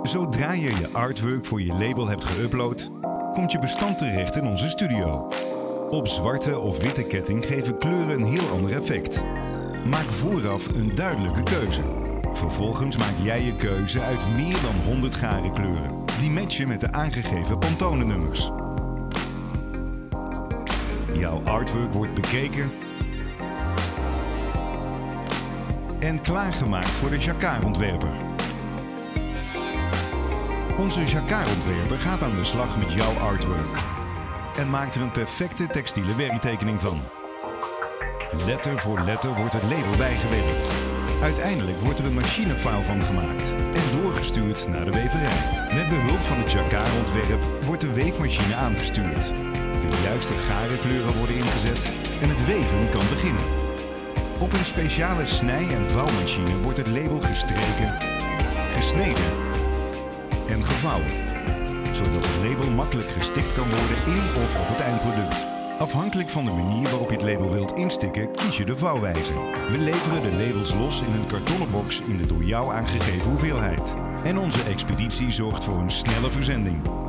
Zodra je je artwork voor je label hebt geüpload, komt je bestand terecht in onze studio. Op zwarte of witte ketting geven kleuren een heel ander effect. Maak vooraf een duidelijke keuze. Vervolgens maak jij je keuze uit meer dan 100 gare kleuren, die matchen met de aangegeven Pantone-nummers. Jouw artwork wordt bekeken en klaargemaakt voor de jacquard-ontwerper. Onze jacquard-ontwerper gaat aan de slag met jouw artwork en maakt er een perfecte textiele werktekening van. Letter voor letter wordt het label bijgewerkt. Uiteindelijk wordt er een machinefile van gemaakt en doorgestuurd naar de weverij. Met behulp van het jacquard-ontwerp wordt de weefmachine aangestuurd. De juiste gare kleuren worden ingezet en het weven kan beginnen. Op een speciale snij- en vouwmachine wordt het label gestreken, gesneden en gevouwen, zodat het label makkelijk gestikt kan worden in of op het eindproduct. Afhankelijk van de manier waarop je het label wilt instikken, kies je de vouwwijze. We leveren de labels los in een kartonnen box in de door jou aangegeven hoeveelheid. En onze expeditie zorgt voor een snelle verzending.